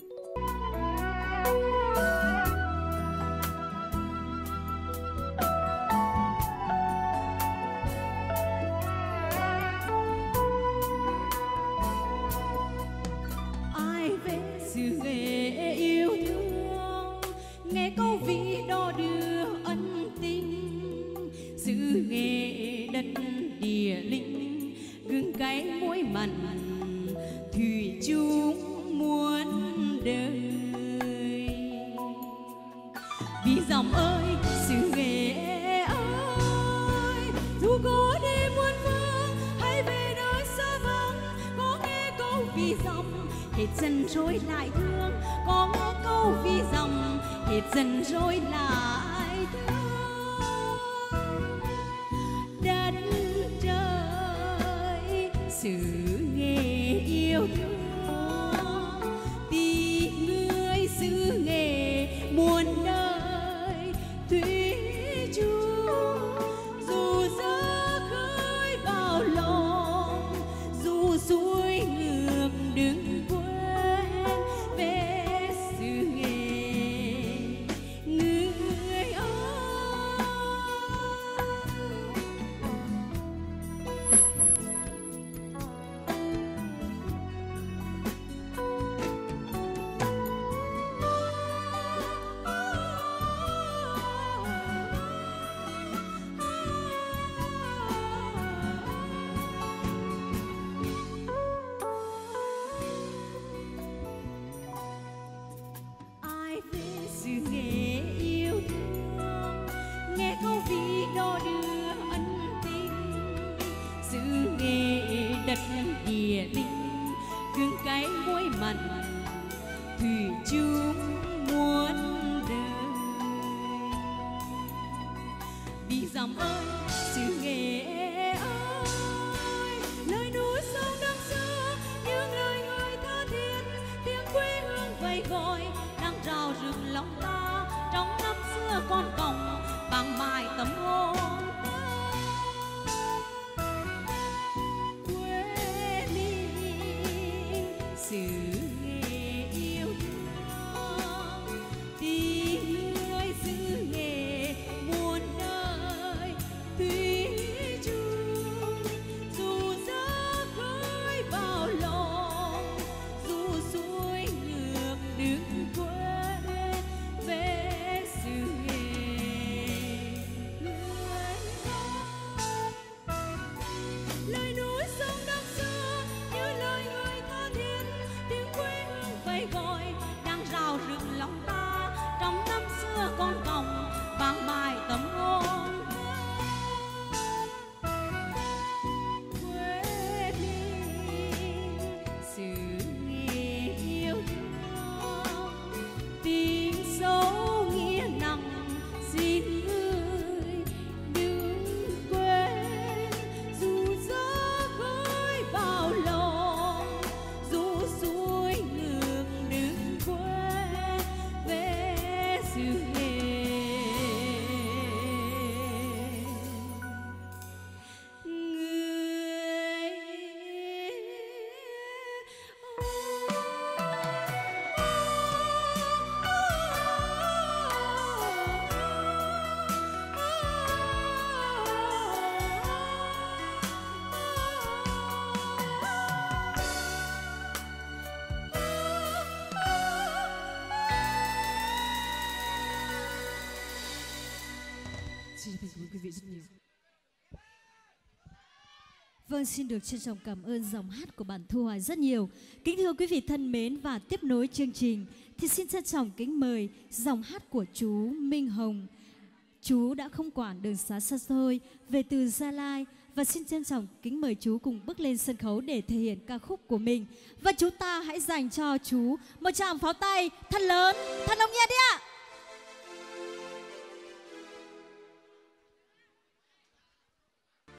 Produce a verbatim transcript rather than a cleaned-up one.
Ai về xứ nghệ yêu thương, nghe câu ví đo đưa ân tình. Xứ nghệ đất địa linh, gừng cay muối mặn thủy chung muôn đời. Vì dòng ơi xứ nghệ ơi, dù có đi muôn phương hay về nơi xa vắng, có nghe câu vì dòng hết dần rồi lại thương, có nghe câu vì dòng hết dần rồi lại thương. Đất trời xứ nghệ yêu thương, tình người xứ nghệ muôn đời thủy chung. Dù gió khơi bao lòng, dù suối ngược đừng quên về xứ nghệ người ơi. Ai về xứ nghệ yêu thương, nghe câu ví đo đưa ân tình. Xứ nghệ đất địa linh, gừng cay muối mặn thủy chung muôn đời. Vì dòng ơi xứ nghệ ơi, lời núi sông đằng xưa những lời người tha thiết, tiếng quê hương vẫy gọi đang rào rừng lòng ta. Trong năm xưa con còng bằng mài tấm hồn ta. Quê mình xứ nghệ yêu thương, tình người xứ nghệ muôn đời thủy chung. Dù gió khơi bao lòng, dù suối ngược đừng quên về xứ nghệ người ơi. Lời núi sông đằng xưa như lời người tha thiết, tiếng quê hương vẫy gọi đang rào rừng lòng ta. Trong năm xưa con còng vang mài tấm hồn ta. Quê mình xứ nghệ yêu thương, tình sâu nghĩa nặng xin người đừng quên. Dù gió khơi bao lòng, dù suối ngược đừng quên về xứ nghệ người Xin cảm ơn quý vị rất nhiều. Vâng, xin được trân trọng cảm ơn dòng hát của bạn Thu Hoài rất nhiều. Kính thưa quý vị thân mến, và tiếp nối chương trình thì xin trân trọng kính mời dòng hát của chú Minh Hồng. Chú đã không quản đường xá xa xôi về từ Gia Lai, và xin trân trọng kính mời chú cùng bước lên sân khấu để thể hiện ca khúc của mình. Và chúng ta hãy dành cho chú một tràng pháo tay thật lớn, thật nồng nhiệt đi ạ.